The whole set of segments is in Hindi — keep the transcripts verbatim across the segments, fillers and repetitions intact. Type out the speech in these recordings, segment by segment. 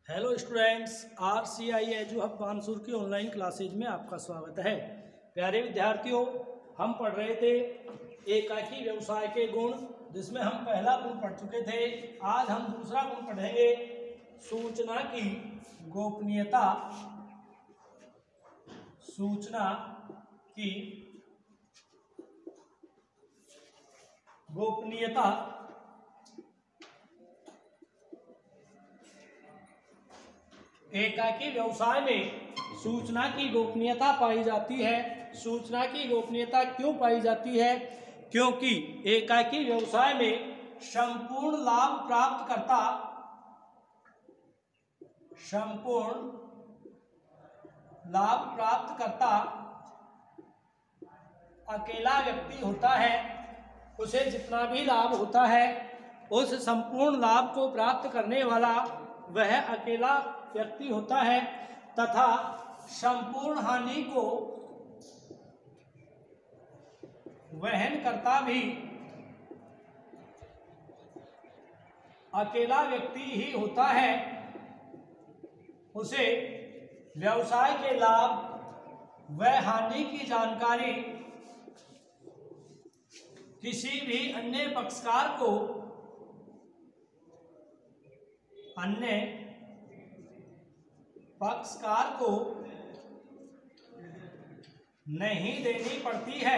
Hello students, R C I edu hub Kanpur की ऑनलाइन क्लासेज में आपका स्वागत है। प्यारे विद्यार्थियों, हम पढ़ रहे थे एकाकी व्यवसाय के गुण, जिसमें हम पहला गुण पढ़ चुके थे। आज हम दूसरा गुण पढ़ेंगे, सूचना की गोपनीयता। सूचना की गोपनीयता एकाकी व्यवसाय में सूचना की गोपनीयता पाई जाती है। सूचना की गोपनीयता क्यों पाई जाती है? क्योंकि एकाकी व्यवसाय में संपूर्ण लाभ प्राप्त करता संपूर्ण लाभ प्राप्त करता अकेला व्यक्ति होता है। उसे जितना भी लाभ होता है, उस संपूर्ण लाभ को प्राप्त करने वाला वह अकेला व्यक्ति होता है, तथा संपूर्ण हानि को वहन करता भी अकेला व्यक्ति ही होता है। उसे व्यवसाय के लाभ व हानि की जानकारी किसी भी अन्य पक्षकार को अन्य पक्षकार को नहीं देनी पड़ती है।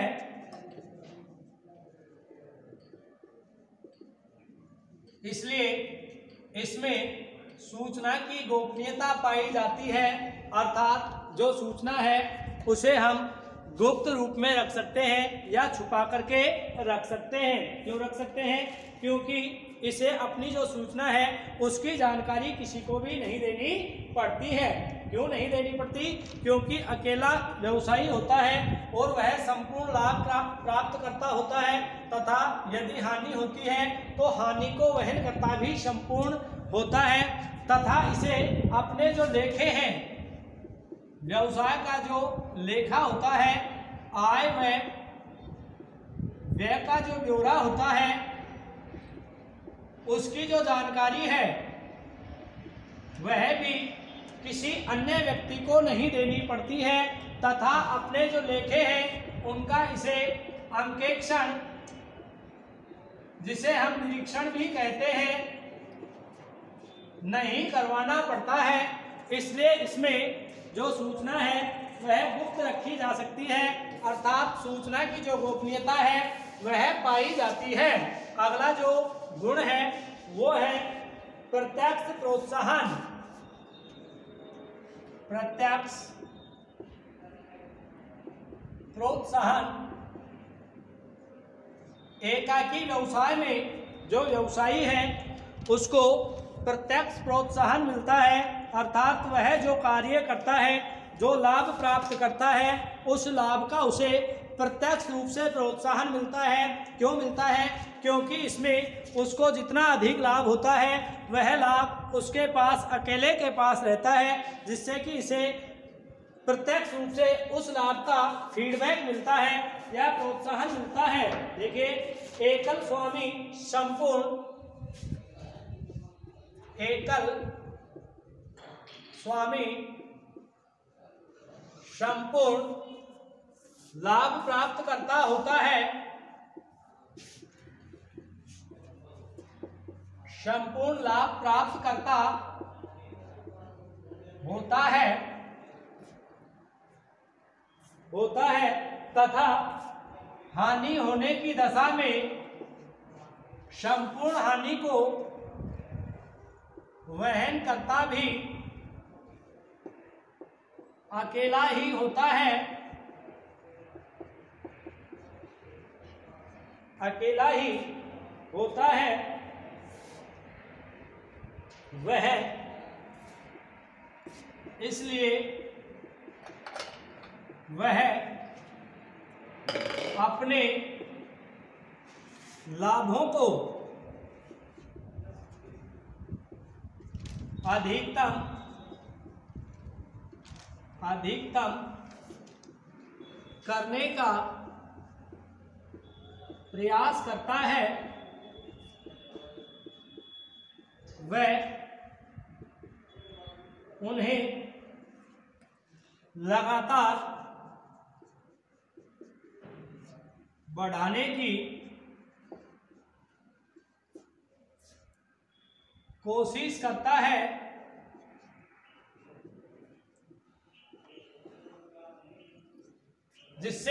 इसलिए इसमें सूचना की गोपनीयता पाई जाती है, अर्थात जो सूचना है उसे हम गुप्त रूप में रख सकते हैं या छुपा करके रख सकते हैं। क्यों रख सकते हैं? क्योंकि इसे अपनी जो सूचना है उसकी जानकारी किसी को भी नहीं देनी पड़ती है। क्यों नहीं देनी पड़ती? क्योंकि अकेला व्यवसायी होता है और वह संपूर्ण लाभ प्राप्त करता होता है, तथा यदि हानि होती है तो हानि को वहन करता भी संपूर्ण होता है। तथा इसे अपने जो लेखे हैं, व्यवसाय का जो लेखा होता है, आय व व्यय का जो ब्यौरा होता है, उसकी जो जानकारी है वह भी किसी अन्य व्यक्ति को नहीं देनी पड़ती है, तथा अपने जो लेखे हैं उनका इसे अंकेक्षण, जिसे हम निरीक्षण भी कहते हैं, नहीं करवाना पड़ता है। इसलिए इसमें जो सूचना है वह गुप्त रखी जा सकती है, अर्थात सूचना की जो गोपनीयता है वह पाई जाती है। अगला जो गुण है वो है प्रत्यक्ष प्रोत्साहन। प्रत्यक्ष प्रोत्साहन एकाकी व्यवसाय में जो व्यवसायी है उसको प्रत्यक्ष प्रोत्साहन मिलता है, अर्थात वह जो कार्य करता है, जो लाभ प्राप्त करता है, उस लाभ का उसे प्रत्यक्ष रूप से प्रोत्साहन मिलता है। क्यों मिलता है? क्योंकि इसमें उसको जितना अधिक लाभ होता है वह लाभ उसके पास अकेले के पास रहता है, जिससे कि इसे प्रत्यक्ष रूप से उस लाभ का फीडबैक मिलता है या प्रोत्साहन मिलता है। देखिए, एकल स्वामी संपूर्ण एकल स्वामी संपूर्ण लाभ प्राप्त करता होता है। संपूर्ण लाभ प्राप्त करता होता है होता है तथा हानि होने की दशा में संपूर्ण हानि को वहन करता भी अकेला ही होता है। अकेला ही होता है वह इसलिए वह अपने लाभों को अधिकतम अधिकतम करने का प्रयास करता है। वह उन्हें लगातार बढ़ाने की कोशिश करता है, जिससे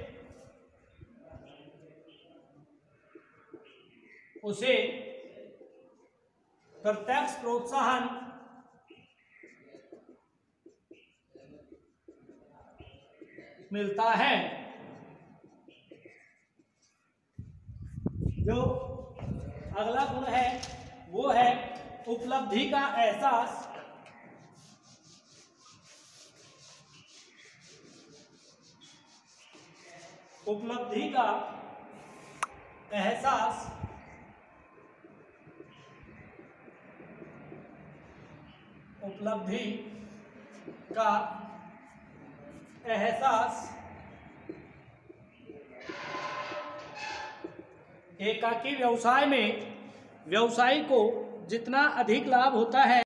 उसे प्रत्यक्ष प्रोत्साहन मिलता है। जो अगला गुण है वो है उपलब्धि का एहसास। उपलब्धि का एहसास उपलब्धि का एहसास एकाकी व्यवसाय में व्यवसायी को जितना अधिक लाभ होता है